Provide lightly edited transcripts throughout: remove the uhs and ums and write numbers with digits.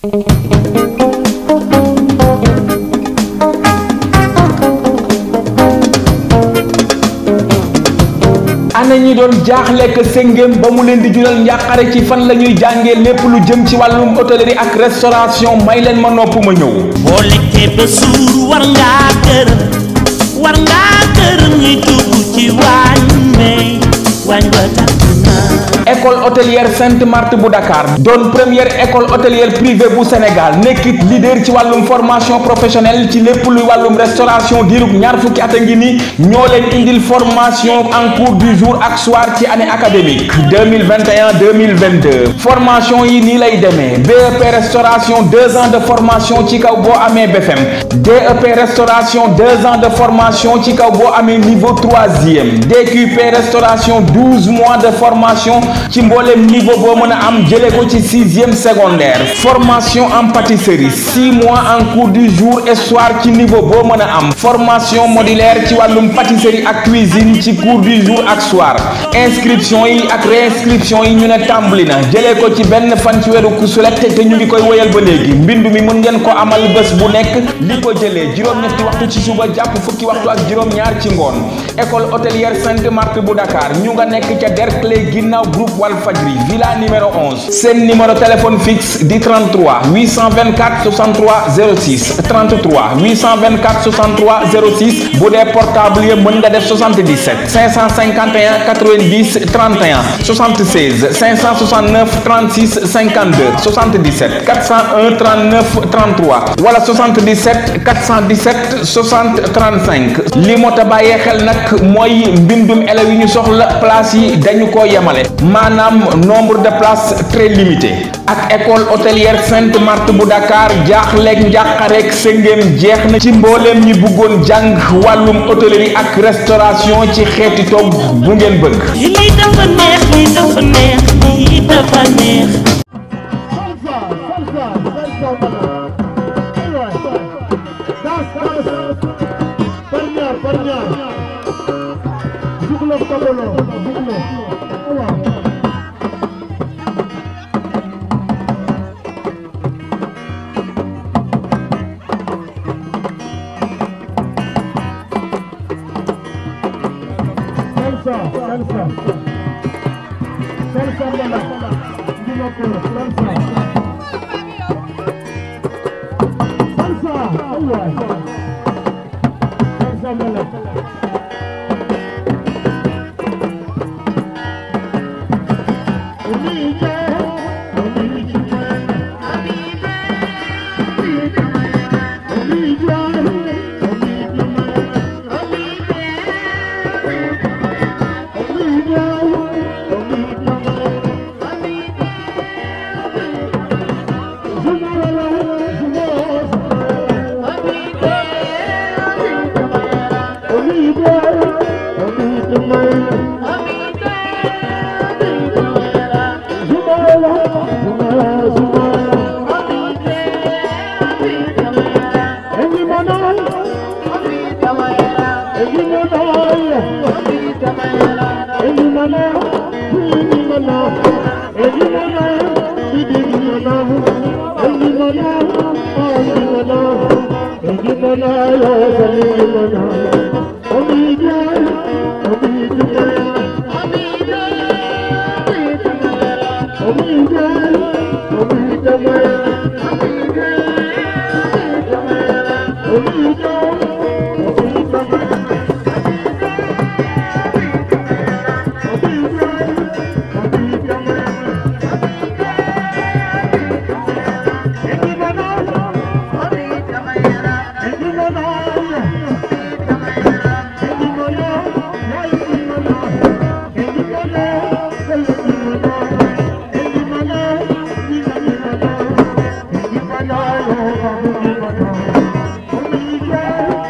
ana ñi doon jaaxle que sëngéem ba mu leen di jural njàqare ci fan la ñuy jàngee lépp lu jëm ci wàllum hôtellerie ak restauration may leen ma nopp ma ñëw. boo lekkee ba suur war ngaa gërëm ñuy dugg ci waañ may waañ ba tàkk na. école hôtelière Sainte Marthe bu Dakar doon première école hôtelière privée bu Sénégal nekkit leader ci wàllum formation professionnelle ci lépp luy wàllum restauration diirub ñaar fukki at a ngi ni ñoo leen indil formation en cours du jour ak soir ci année académique 2021-2022 formation yi nii lay demee BEP restauration 2 ans de formation ci kaw boo amee BFM DEP restauration 2 ans de formation ci kaw boo amee niveau 3e DQP restauration 12 mois de formation ci mboolem niveau boo mën a am jëlee ko ci 6e secondaire formation en pâtisserie 6 mois en cours du jour et soir ci niveau boo mën a am formation modulaire ci wàllum pâtisserie ak cuisine ci cours du jour ak soir inscription yi ak réinscription yi ñu ne tàmbali na jëlee ko ci benn fan ci weeru kusulet te ñu ngi koy woyal ba léegi mbindu mi mën ngeen ko amal bés bu nekk li ko jëlee juróom-ñetti waxtu ci suba jàpp fukki waxtu ak juróom-ñaar ci ngoon école hôtelière Sainte Marthe bu Dakar ñu nga nekk ca Derklé ginnaaw groupe Walfadjri villa numéro 11 seen numéro téléphone fixe di 33 824 63 06 33 824 63 06 bu dee portable yi mën nga def 77 551 90 31 76 569 36 52 77 401 39 33 wala 77 417 60 35 li moo ta bàyyee xel nag mooy mbindum élèves yi ñu soxla place yi dañu ko yemale maanaam nombre de places très limité ak école hôtelière Sainte Marthe bu Dakar jaaxleeg njàqareeg sëngéem jeex na ci mbooleem ñi bëggoon jàng wàllum hôtellerie ak restauration ci xeeti togg bu ngeen bëgg. lii dafa neex lii dafa neex lii dafa neex. Oh,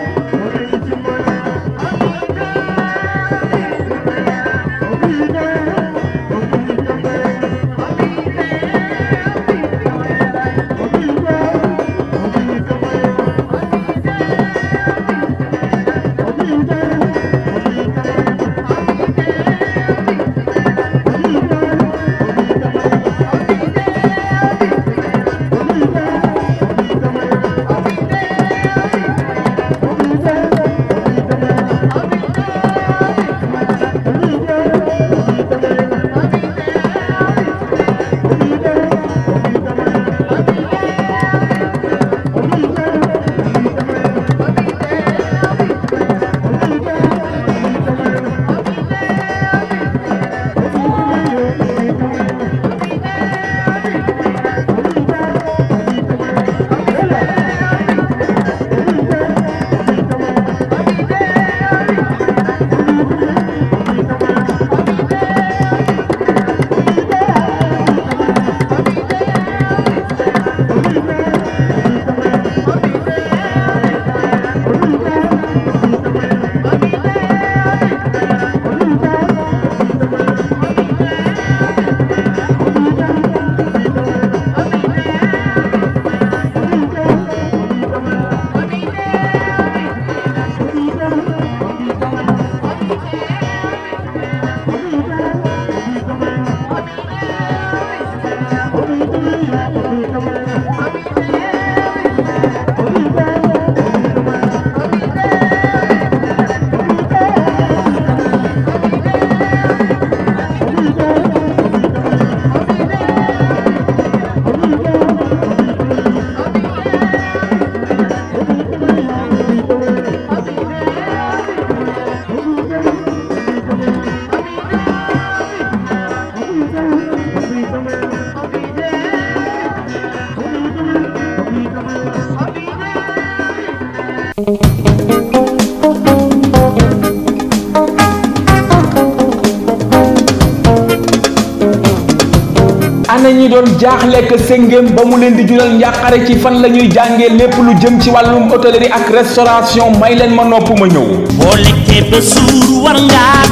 ana ñi doon jaaxle que sëngéem ba mu leen di jural njàqare ci fan la ñuy jàngee lépp lu jëm ci wàllum hôtellerie ak restauration may leen ma nopp ma ñëw. boo lekkee ba suur war ngaa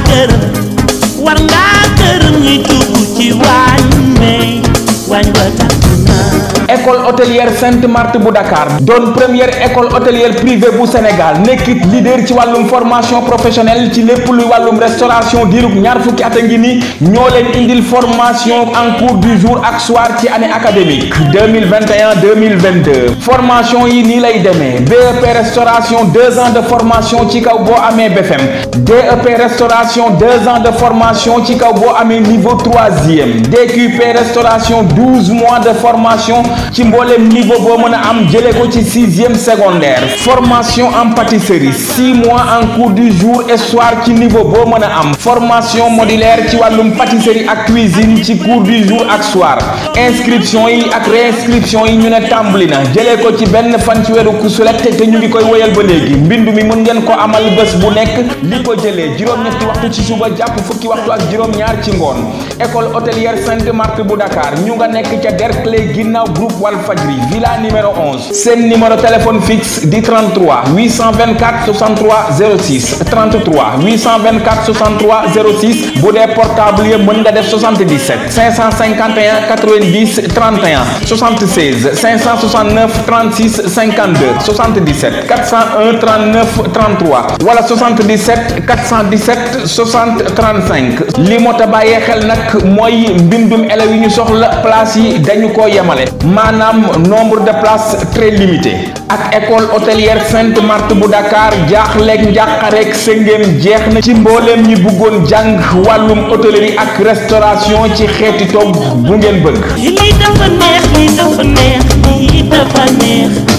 gërëm ñi dugg ci waañ may waañ wa tàkk na. école hôtelière Sainte Marthe bu Dakar doon première école hôtelière privée bu Sénégal nekkit leader ci wàllum formation professionnelle ci lépp luy wàllum restauration diirug ñaar fukki at a ngi ni ñoo leen indil formation en cours du jour ak soir ci année académique 2021-2022 formation yi nii lay demee BEP restauration 2 ans de formation ci kaw boo amee BFM DEP restauration 2 ans de formation ci kaw boo amee niveau 3e DQP restauration 12 mois de formation ci mboolem niveau boo mën a am jëlee ko ci 6e secondaire formation en pâtisserie 6 mois en cours du jour et soir ci niveau boo mën a am formation modulaire ci wàllum pâtisserie ak cuisine ci cours du jour ak soir inscription yi ak réinscription yi ñu ne tàmbali na jëlee ko ci benn fan ci weeru kusulet te ñu ngi koy woyal ba léegi mbindu mi mën ngeen ko amal bés bu nekk li ko jëlee juróom-ñetti waxtu ci suba jàpp fukki waxtu ak juróom-ñaar ci ngoon école hôtelière Sainte Marthe bu Dakar ñu nga nekk ca Derklé ginnaaw groupe Walfadjri villa numéro 11 seen numéro téléphone fixe di 33 824 63 06 33 824 63 06 bu dee portable yi mën nga def 77 551 90 31 76 569 36 52 77 401 39 33 wala 77 417 60 35 li moo ta bàyyee xel nag mooy mbindum élèves yi ñu soxla place yi dañu ko yemale maanaam nombre de places très limité ak école hôtelière Sainte Marthe bu Dakar jaaxleeg njàqareeg sëngéem jeex na ci mbooleem ñi bëggoon jàng wàllum hôtellerie ak restauration ci xeeti togg bu ngeen bëgg. lii dafa neex lii dafa neex lii dafa neex.